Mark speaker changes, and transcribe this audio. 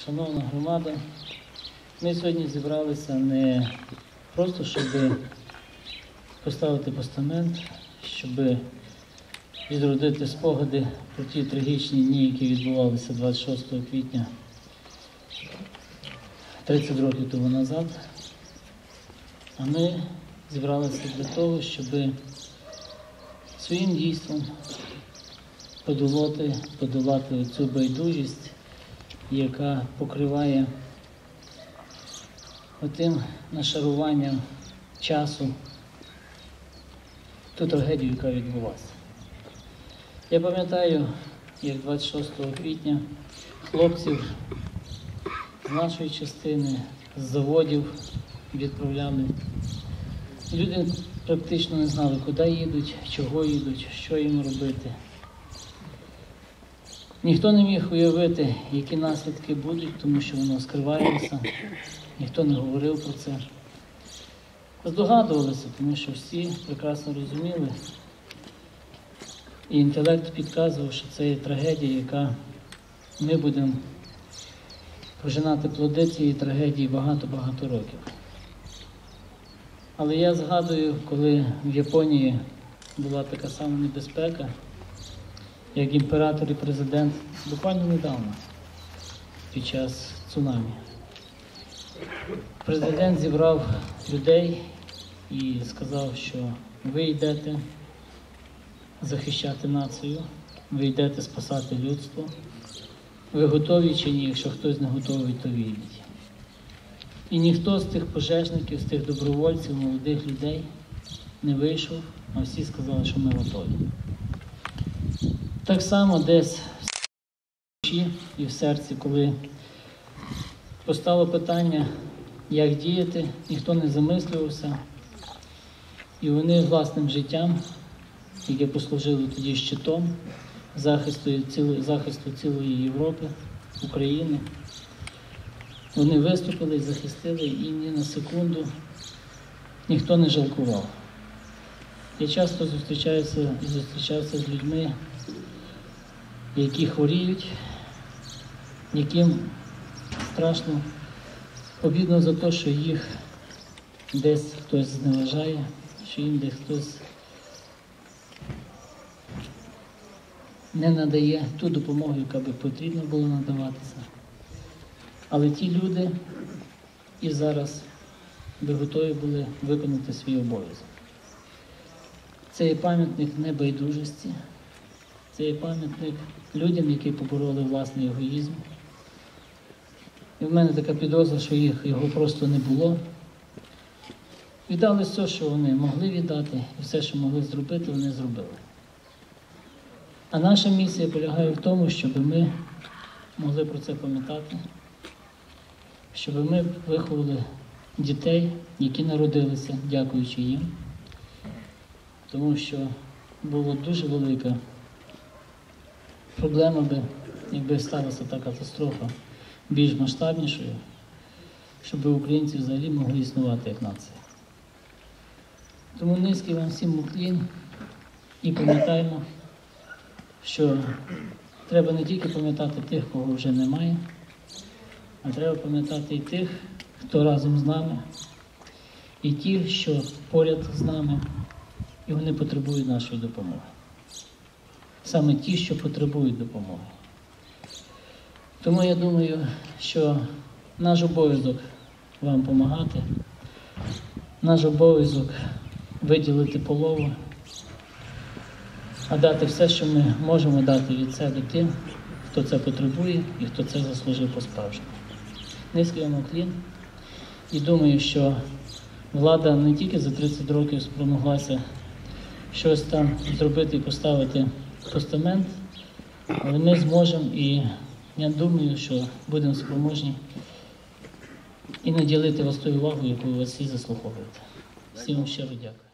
Speaker 1: Шановна громада, ми сьогодні зібралися не просто, щоб поставити постамент, щоб відродити спогади про ті трагічні дні, які відбувалися 26 квітня 30 років тому назад, а ми зібралися для того, щоб своїм дійством подолати цю байдужість, яка покриває отим нашаруванням часу ту трагедію, яка відбулася. Я пам'ятаю, як 26 квітня хлопців з нашої частини, з заводів відправляли. Люди практично не знали, куди їдуть, чого їдуть, що їм робити. Ніхто не міг уявити, які наслідки будуть, тому що воно скривається, ніхто не говорив про це. Здогадувалися, тому що всі прекрасно розуміли, і інтелект підказував, що це є трагедія, яка ми будемо пожинати плоди цієї трагедії багато-багато років. Але я згадую, коли в Японії була така сама небезпека, як імператор і президент, буквально недавно, під час цунамі. Президент зібрав людей і сказав, що ви йдете захищати націю, ви йдете спасати людство. Ви готові чи ні? Якщо хтось не готовий, то вийдіть. І ніхто з тих пожежників, з тих добровольців, молодих людей не вийшов, а всі сказали, що ми готові. Так само десь в душі і в серці, коли постало питання, як діяти, ніхто не замислювався. І вони власним життям, яке послужило тоді щитом захисту цілої Європи, України, вони виступили і захистили, і ні на секунду ніхто не жалкував. Я часто зустрічався з людьми, які хворіють, яким страшно обідно за те, що їх десь хтось зневажає, що їм десь хтось не надає ту допомогу, яка би потрібно було надаватися. Але ті люди і зараз би готові були виконати свій обов'язок. Це є пам'ятник небайдужості, це є пам'ятник людям, які побороли власний егоїзм. І в мене така підозра, що його просто не було. Віддали все, що вони могли віддати, і все, що могли зробити, вони зробили. А наша місія полягає в тому, щоб ми могли про це пам'ятати, щоб ми виховали дітей, які народилися, дякуючи їм, тому що була дуже велика проблема, якби сталася та катастрофа більш масштабнішою, щоб українці взагалі могли існувати як нація. Тому низький вам всім уклін і пам'ятаємо, що треба не тільки пам'ятати тих, кого вже немає, а треба пам'ятати і тих, хто разом з нами, і ті, що поряд з нами, і вони потребують нашої допомоги. Саме ті, що потребують допомоги. Тому я думаю, що наш обов'язок вам допомагати, наш обов'язок виділити полову, а дати все, що ми можемо дати від себе тим, хто це потребує і хто це заслужив по-справжньому. Низький вам уклін. І думаю, що влада не тільки за 30 років спромоглася щось там зробити і поставити постамент, але ми зможемо, і я думаю, що будемо спроможні і наділити вас тою увагою, яку ви всі заслуговуєте. Всім вам щиро дякую.